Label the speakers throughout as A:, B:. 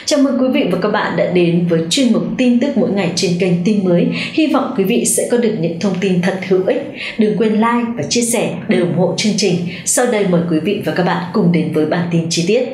A: Chào mừng quý vị và các bạn đã đến với chuyên mục tin tức mỗi ngày trên kênh Tin Mới. Hy vọng quý vị sẽ có được những thông tin thật hữu ích. Đừng quên like và chia sẻ để ủng hộ chương trình. Sau đây mời quý vị và các bạn cùng đến với bản tin chi tiết.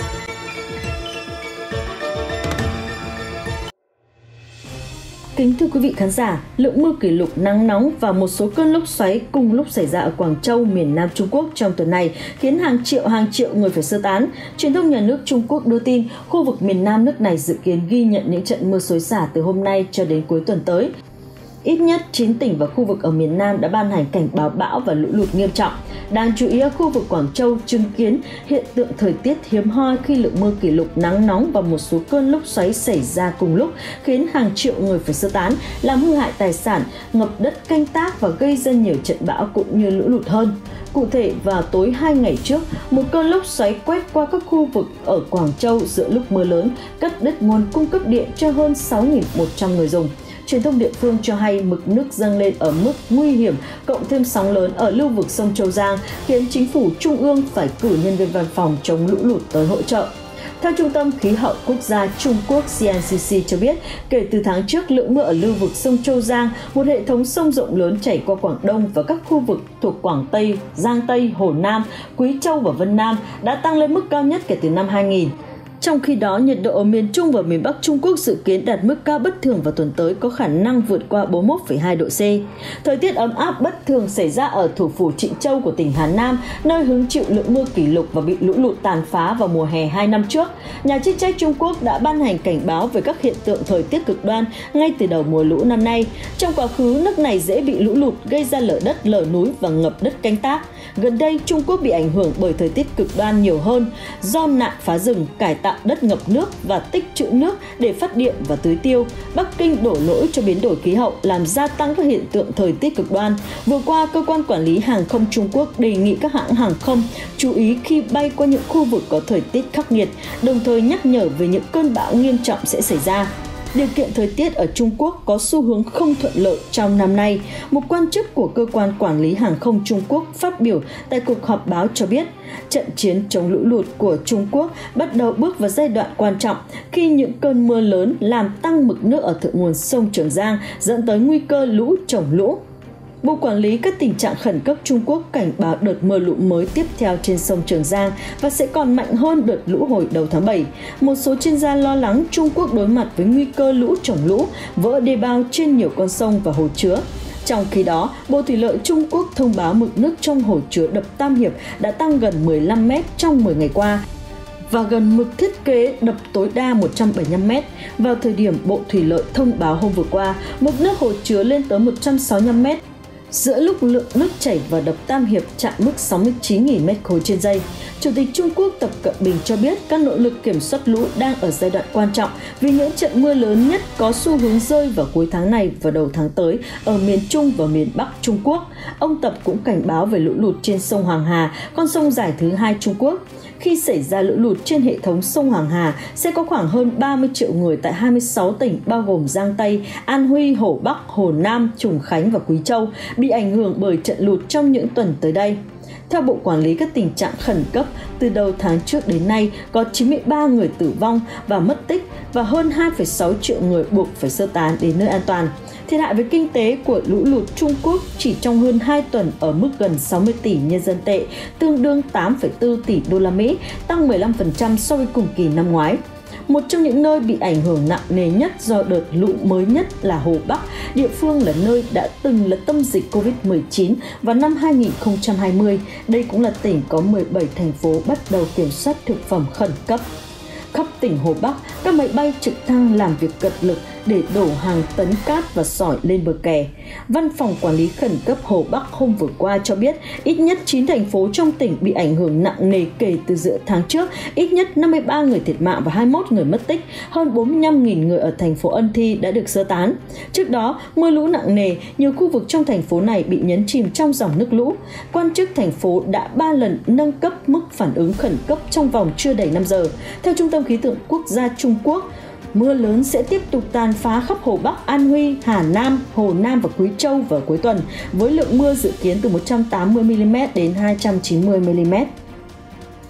A: Kính thưa quý vị khán giả, lượng mưa kỷ lục nắng nóng và một số cơn lốc xoáy cùng lúc xảy ra ở Quảng Châu, miền Nam Trung Quốc trong tuần này khiến hàng triệu người phải sơ tán. Truyền thông nhà nước Trung Quốc đưa tin khu vực miền Nam nước này dự kiến ghi nhận những trận mưa xối xả từ hôm nay cho đến cuối tuần tới. Ít nhất 9 tỉnh và khu vực ở miền Nam đã ban hành cảnh báo bão và lũ lụt nghiêm trọng. Đáng chú ý ở khu vực Quảng Châu chứng kiến hiện tượng thời tiết hiếm hoi khi lượng mưa kỷ lục nắng nóng và một số cơn lốc xoáy xảy ra cùng lúc khiến hàng triệu người phải sơ tán, làm hư hại tài sản, ngập đất canh tác và gây ra nhiều trận bão cũng như lũ lụt hơn. Cụ thể, vào tối 2 ngày trước, một cơn lốc xoáy quét qua các khu vực ở Quảng Châu giữa lúc mưa lớn, cắt đứt nguồn cung cấp điện cho hơn 6.100 người dùng. Truyền thông địa phương cho hay mực nước dâng lên ở mức nguy hiểm, cộng thêm sóng lớn ở lưu vực sông Châu Giang khiến chính phủ trung ương phải cử nhân viên văn phòng chống lũ lụt tới hỗ trợ. Theo Trung tâm Khí hậu Quốc gia Trung Quốc CNCC cho biết, kể từ tháng trước, lượng mưa ở lưu vực sông Châu Giang, một hệ thống sông rộng lớn chảy qua Quảng Đông và các khu vực thuộc Quảng Tây, Giang Tây, Hồ Nam, Quý Châu và Vân Nam đã tăng lên mức cao nhất kể từ năm 2000. Trong khi đó, nhiệt độ ở miền Trung và miền Bắc Trung Quốc dự kiến đạt mức cao bất thường vào tuần tới, có khả năng vượt qua 41,2 độ C. Thời tiết ấm áp bất thường xảy ra ở thủ phủ Trịnh Châu của tỉnh Hà Nam, nơi hứng chịu lượng mưa kỷ lục và bị lũ lụt tàn phá vào mùa hè 2 năm trước. Nhà chức trách Trung Quốc đã ban hành cảnh báo về các hiện tượng thời tiết cực đoan ngay từ đầu mùa lũ năm nay. Trong quá khứ, nước này dễ bị lũ lụt gây ra lở đất, lở núi và ngập đất canh tác. Gần đây, Trung Quốc bị ảnh hưởng bởi thời tiết cực đoan nhiều hơn do nạn phá rừng, cải tạo đất ngập nước và tích trữ nước để phát điện và tưới tiêu. Bắc Kinh đổ lỗi cho biến đổi khí hậu làm gia tăng các hiện tượng thời tiết cực đoan. Vừa qua, cơ quan quản lý hàng không Trung Quốc đề nghị các hãng hàng không chú ý khi bay qua những khu vực có thời tiết khắc nghiệt, đồng thời nhắc nhở về những cơn bão nghiêm trọng sẽ xảy ra. Điều kiện thời tiết ở Trung Quốc có xu hướng không thuận lợi trong năm nay. Một quan chức của cơ quan quản lý hàng không Trung Quốc phát biểu tại cuộc họp báo cho biết, trận chiến chống lũ lụt của Trung Quốc bắt đầu bước vào giai đoạn quan trọng khi những cơn mưa lớn làm tăng mực nước ở thượng nguồn sông Trường Giang, dẫn tới nguy cơ lũ trồng lũ. Bộ Quản lý các tình trạng khẩn cấp Trung Quốc cảnh báo đợt mưa lũ mới tiếp theo trên sông Trường Giang và sẽ còn mạnh hơn đợt lũ hồi đầu tháng 7. Một số chuyên gia lo lắng Trung Quốc đối mặt với nguy cơ lũ trồng lũ, vỡ đê bao trên nhiều con sông và hồ chứa. Trong khi đó, Bộ Thủy lợi Trung Quốc thông báo mực nước trong hồ chứa đập Tam Hiệp đã tăng gần 15 mét trong 10 ngày qua và gần mực thiết kế đập tối đa 175 mét. Vào thời điểm Bộ Thủy lợi thông báo hôm vừa qua, mực nước hồ chứa lên tới 165 mét. Giữa lúc lượng nước chảy vào đập Tam Hiệp chạm mức 69.000 mét khối trên giây, Chủ tịch Trung Quốc Tập Cận Bình cho biết các nỗ lực kiểm soát lũ đang ở giai đoạn quan trọng vì những trận mưa lớn nhất có xu hướng rơi vào cuối tháng này và đầu tháng tới ở miền Trung và miền Bắc Trung Quốc. Ông Tập cũng cảnh báo về lũ lụt trên sông Hoàng Hà, con sông dài thứ 2 Trung Quốc. Khi xảy ra lũ lụt trên hệ thống sông Hoàng Hà, sẽ có khoảng hơn 30 triệu người tại 26 tỉnh bao gồm Giang Tây, An Huy, Hồ Bắc, Hồ Nam, Trùng Khánh và Quý Châu bị ảnh hưởng bởi trận lụt trong những tuần tới đây. Theo Bộ Quản lý các tình trạng khẩn cấp, từ đầu tháng trước đến nay có 93 người tử vong và mất tích và hơn 2,6 triệu người buộc phải sơ tán đến nơi an toàn. Thiệt hại về kinh tế của lũ lụt Trung Quốc chỉ trong hơn 2 tuần ở mức gần 60 tỷ nhân dân tệ, tương đương 8,4 tỷ đô la Mỹ, tăng 15% so với cùng kỳ năm ngoái. Một trong những nơi bị ảnh hưởng nặng nề nhất do đợt lũ mới nhất là Hồ Bắc, địa phương là nơi đã từng là tâm dịch Covid-19 vào năm 2020. Đây cũng là tỉnh có 17 thành phố bắt đầu kiểm soát thực phẩm khẩn cấp. Khắp tỉnh Hồ Bắc, các máy bay trực thăng làm việc cật lực để đổ hàng tấn cát và sỏi lên bờ kè. Văn phòng Quản lý Khẩn cấp Hồ Bắc hôm vừa qua cho biết ít nhất 9 thành phố trong tỉnh bị ảnh hưởng nặng nề kể từ giữa tháng trước, ít nhất 53 người thiệt mạng và 21 người mất tích, hơn 45.000 người ở thành phố Ân Thi đã được sơ tán. Trước đó, mưa lũ nặng nề, nhiều khu vực trong thành phố này bị nhấn chìm trong dòng nước lũ. Quan chức thành phố đã 3 lần nâng cấp mức phản ứng khẩn cấp trong vòng chưa đầy 5 giờ. Theo Trung tâm Khí tượng Quốc gia Trung Quốc, mưa lớn sẽ tiếp tục tàn phá khắp Hồ Bắc, An Huy, Hà Nam, Hồ Nam và Quý Châu vào cuối tuần, với lượng mưa dự kiến từ 180 mm đến 290 mm.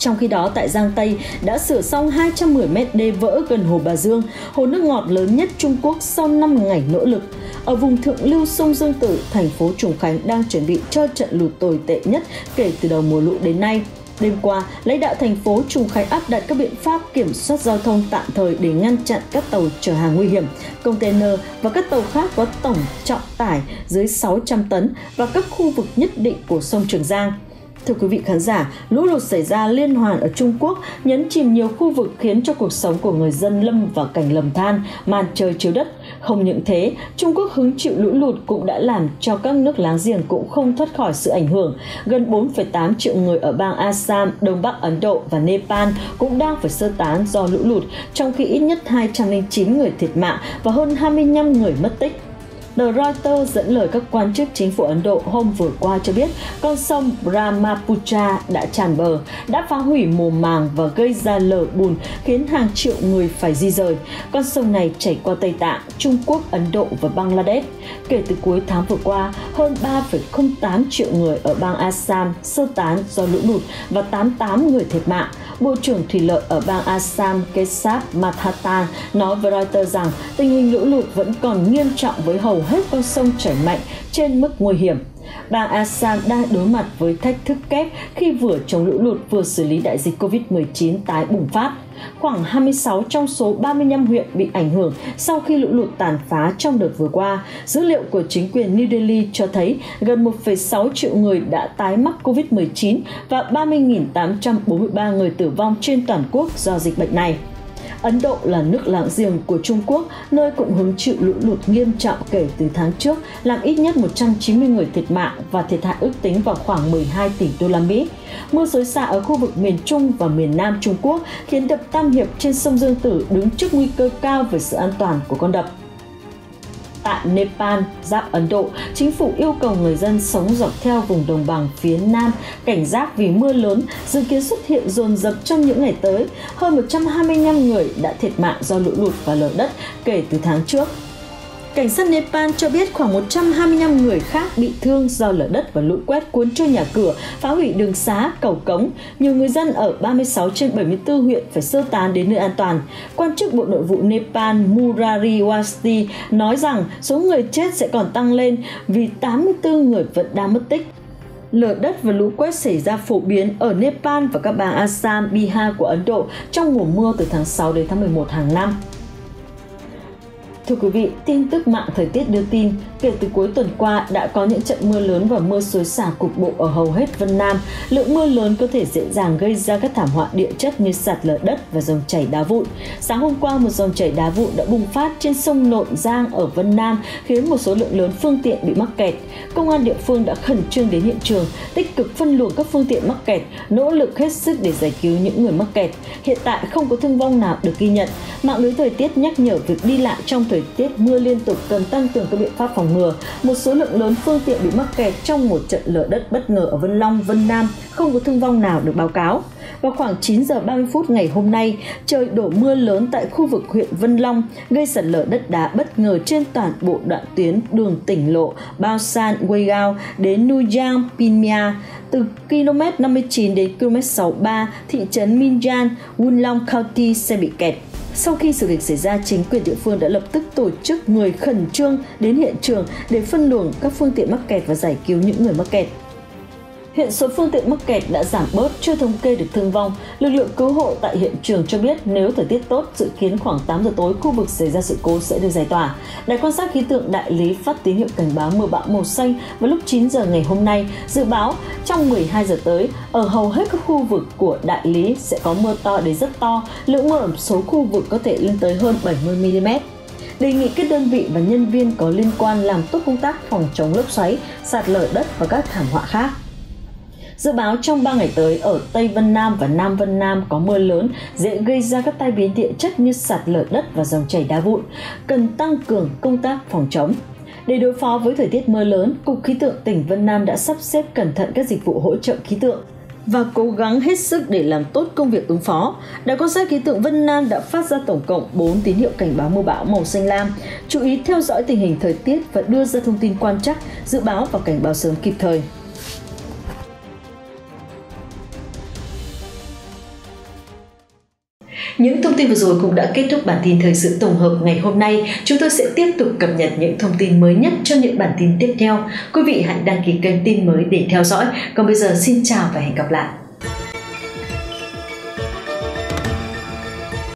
A: Trong khi đó, tại Giang Tây đã sửa xong 210 mét đê vỡ gần Hồ Bà Dương, hồ nước ngọt lớn nhất Trung Quốc sau 5 ngày nỗ lực. Ở vùng thượng lưu sông Dương Tử, thành phố Trùng Khánh đang chuẩn bị cho trận lụt tồi tệ nhất kể từ đầu mùa lũ đến nay. Đêm qua, lãnh đạo thành phố Trùng Khánh áp đặt các biện pháp kiểm soát giao thông tạm thời để ngăn chặn các tàu chở hàng nguy hiểm, container và các tàu khác có tổng trọng tải dưới 600 tấn vào các khu vực nhất định của sông Trường Giang. Thưa quý vị khán giả, lũ lụt xảy ra liên hoàn ở Trung Quốc nhấn chìm nhiều khu vực khiến cho cuộc sống của người dân lâm vào cảnh lầm than, màn trời chiếu đất. Không những thế, Trung Quốc hứng chịu lũ lụt cũng đã làm cho các nước láng giềng cũng không thoát khỏi sự ảnh hưởng. Gần 4,8 triệu người ở bang Assam, Đông Bắc Ấn Độ và Nepal cũng đang phải sơ tán do lũ lụt, trong khi ít nhất 209 người thiệt mạng và hơn 25 người mất tích. The Reuters dẫn lời các quan chức chính phủ Ấn Độ hôm vừa qua cho biết con sông Brahmaputra đã tràn bờ, đã phá hủy mùa màng và gây ra lở bùn khiến hàng triệu người phải di rời. Con sông này chảy qua Tây Tạng, Trung Quốc, Ấn Độ và Bangladesh. Kể từ cuối tháng vừa qua, hơn 3,08 triệu người ở bang Assam sơ tán do lũ lụt và 88 người thiệt mạng. Bộ trưởng Thủy lợi ở bang Assam Keshav Mathata nói với Reuters rằng tình hình lũ lụt vẫn còn nghiêm trọng với hầu hết con sông chảy mạnh trên mức nguy hiểm. Bang Assam đang đối mặt với thách thức kép khi vừa chống lũ lụt vừa xử lý đại dịch Covid-19 tái bùng phát. Khoảng 26 trong số 35 huyện bị ảnh hưởng sau khi lũ lụt tàn phá trong đợt vừa qua. Dữ liệu của chính quyền New Delhi cho thấy gần 1,6 triệu người đã tái mắc Covid-19 và 30.843 người tử vong trên toàn quốc do dịch bệnh này. Ấn Độ là nước láng giềng của Trung Quốc, nơi cũng hứng chịu lũ lụt nghiêm trọng kể từ tháng trước, làm ít nhất 190 người thiệt mạng và thiệt hại ước tính vào khoảng 12 tỷ đô la Mỹ. Mưa xối xả ở khu vực miền Trung và miền Nam Trung Quốc khiến đập Tam Hiệp trên sông Dương Tử đứng trước nguy cơ cao về sự an toàn của con đập. Tại Nepal, giáp Ấn Độ, chính phủ yêu cầu người dân sống dọc theo vùng đồng bằng phía Nam cảnh giác vì mưa lớn dự kiến xuất hiện dồn dập trong những ngày tới. Hơn 125 người đã thiệt mạng do lũ lụt và lở đất kể từ tháng trước. Cảnh sát Nepal cho biết khoảng 125 người khác bị thương do lở đất và lũ quét cuốn trôi nhà cửa, phá hủy đường xá, cầu cống. Nhiều người dân ở 36 trên 74 huyện phải sơ tán đến nơi an toàn. Quan chức Bộ Nội vụ Nepal Murari Wasti nói rằng số người chết sẽ còn tăng lên vì 84 người vẫn đang mất tích. Lở đất và lũ quét xảy ra phổ biến ở Nepal và các bang Assam, Bihar của Ấn Độ trong mùa mưa từ tháng 6 đến tháng 11 hàng năm. Thưa quý vị, tin tức mạng thời tiết đưa tin, kể từ cuối tuần qua đã có những trận mưa lớn và mưa xối xả cục bộ ở hầu hết Vân Nam. Lượng mưa lớn có thể dễ dàng gây ra các thảm họa địa chất như sạt lở đất và dòng chảy đá vụn. Sáng hôm qua, một dòng chảy đá vụn đã bùng phát trên sông Nộn Giang ở Vân Nam, khiến một số lượng lớn phương tiện bị mắc kẹt. Công an địa phương đã khẩn trương đến hiện trường, tích cực phân luồng các phương tiện mắc kẹt, nỗ lực hết sức để giải cứu những người mắc kẹt. Hiện tại không có thương vong nào được ghi nhận. Mạng lưới thời tiết nhắc nhở việc đi lại trong thời tiết mưa liên tục cần tăng cường các biện pháp phòng ngừa. Một số lượng lớn phương tiện bị mắc kẹt trong một trận lở đất bất ngờ ở Vân Long, Vân Nam, không có thương vong nào được báo cáo. Vào khoảng 9 giờ 30 phút ngày hôm nay, trời đổ mưa lớn tại khu vực huyện Vân Long, gây sạt lở đất đá bất ngờ trên toàn bộ đoạn tuyến đường tỉnh lộ Baosan Weigao đến Nuyang Pinmia, từ km 59 đến km 63, thị trấn Minjan, Wunlong County sẽ bị kẹt. Sau khi sự việc xảy ra, chính quyền địa phương đã lập tức tổ chức người khẩn trương đến hiện trường để phân luồng các phương tiện mắc kẹt và giải cứu những người mắc kẹt. Hiện số phương tiện mắc kẹt đã giảm bớt, chưa thống kê được thương vong. Lực lượng cứu hộ tại hiện trường cho biết nếu thời tiết tốt, dự kiến khoảng 8 giờ tối khu vực xảy ra sự cố sẽ được giải tỏa. Đài quan sát khí tượng đại lý phát tín hiệu cảnh báo mưa bão màu xanh vào lúc 9 giờ ngày hôm nay. Dự báo trong 12 giờ tới, ở hầu hết các khu vực của đại lý sẽ có mưa to đến rất to, lượng mưa ở một số khu vực có thể lên tới hơn 70 mm. Đề nghị các đơn vị và nhân viên có liên quan làm tốt công tác phòng chống lốc xoáy, sạt lở đất và các thảm họa khác. Dự báo trong 3 ngày tới ở Tây Vân Nam và Nam Vân Nam có mưa lớn, dễ gây ra các tai biến địa chất như sạt lở đất và dòng chảy đá vụn, cần tăng cường công tác phòng chống. Để đối phó với thời tiết mưa lớn, Cục Khí tượng tỉnh Vân Nam đã sắp xếp cẩn thận các dịch vụ hỗ trợ khí tượng và cố gắng hết sức để làm tốt công việc ứng phó. Đài quan sát khí tượng Vân Nam đã phát ra tổng cộng 4 tín hiệu cảnh báo mưa bão màu xanh lam. Chú ý theo dõi tình hình thời tiết và đưa ra thông tin quan trắc, dự báo và cảnh báo sớm kịp thời. Những thông tin vừa rồi cũng đã kết thúc bản tin thời sự tổng hợp ngày hôm nay. Chúng tôi sẽ tiếp tục cập nhật những thông tin mới nhất cho những bản tin tiếp theo. Quý vị hãy đăng ký kênh tin mới để theo dõi. Còn bây giờ xin chào và hẹn gặp lại.